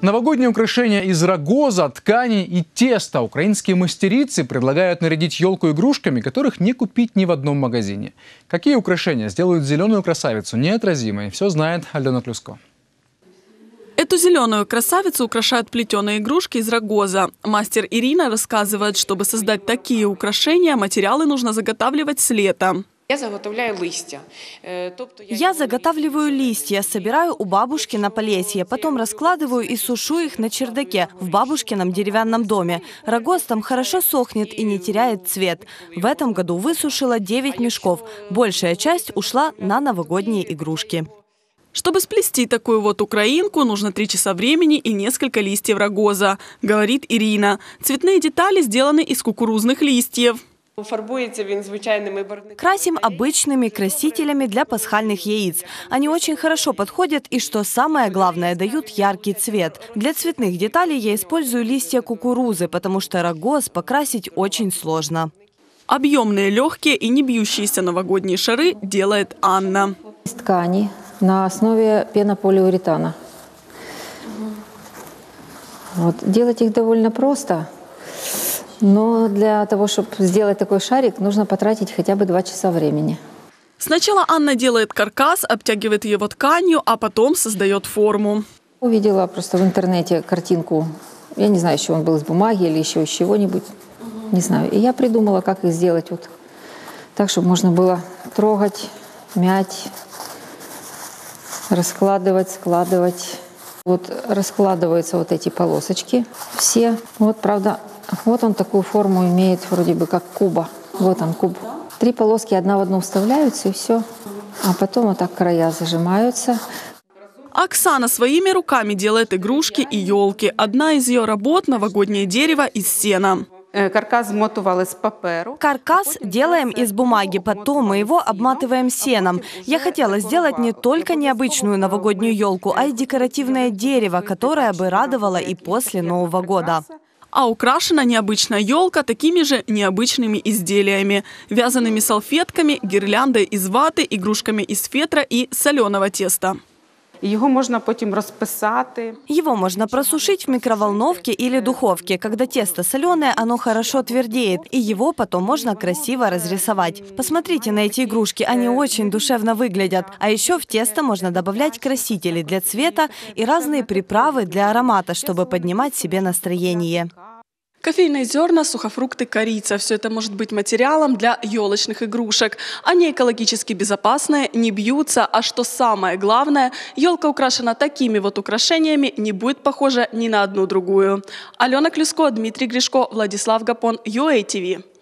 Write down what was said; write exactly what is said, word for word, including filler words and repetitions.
Новогодние украшения из рогоза, ткани и теста. Украинские мастерицы предлагают нарядить елку игрушками, которых не купить ни в одном магазине. Какие украшения сделают зеленую красавицу неотразимой, все знает Алена Клюско. Эту зеленую красавицу украшают плетеные игрушки из рогоза. Мастер Ирина рассказывает, чтобы создать такие украшения, материалы нужно заготавливать с лета. Я заготовляю листья. Я заготавливаю листья, собираю у бабушки на Полесье, потом раскладываю и сушу их на чердаке в бабушкином деревянном доме. Рогоз там хорошо сохнет и не теряет цвет. В этом году высушила девять мешков. Большая часть ушла на новогодние игрушки. Чтобы сплести такую вот украинку, нужно три часа времени и несколько листьев рогоза, говорит Ирина. Цветные детали сделаны из кукурузных листьев. Красим обычными красителями для пасхальных яиц. Они очень хорошо подходят и, что самое главное, дают яркий цвет. Для цветных деталей я использую листья кукурузы, потому что рогоз покрасить очень сложно. Объемные, легкие и не бьющиеся новогодние шары делает Анна. Из ткани на основе пенополиуретана. Вот. Делать их довольно просто. Но для того, чтобы сделать такой шарик, нужно потратить хотя бы два часа времени. Сначала Анна делает каркас, обтягивает его тканью, а потом создает форму. Увидела просто в интернете картинку. Я не знаю, еще он был из бумаги или еще из чего-нибудь. Не знаю. И я придумала, как их сделать вот так, чтобы можно было трогать, мять, раскладывать, складывать. Вот раскладываются вот эти полосочки все. Вот, правда, вот он такую форму имеет, вроде бы как куба. Вот он, куб. Три полоски одна в одну вставляются, и все. А потом вот так края зажимаются. Оксана своими руками делает игрушки и елки. Одна из ее работ – новогоднее дерево из сена. Каркас змотували з паперу. Каркас делаем из бумаги, потом мы его обматываем сеном. Я хотела сделать не только необычную новогоднюю елку, а и декоративное дерево, которое бы радовало и после Нового года. А украшена необычная елка такими же необычными изделиями. Вязаными салфетками, гирляндой из ваты, игрушками из фетра и соленого теста. Его можно потом расписать. Его можно просушить в микроволновке или духовке. Когда тесто соленое, оно хорошо твердеет, и его потом можно красиво разрисовать. Посмотрите на эти игрушки, они очень душевно выглядят. А еще в тесто можно добавлять красители для цвета и разные приправы для аромата, чтобы поднимать себе настроение. Кофейные зерна, сухофрукты, корица – все это может быть материалом для елочных игрушек. Они экологически безопасные, не бьются, а что самое главное, елка украшена такими вот украшениями, не будет похожа ни на одну другую. Алена Клюско, Дмитрий Гришко, Владислав Гапон, ю эй ти ви.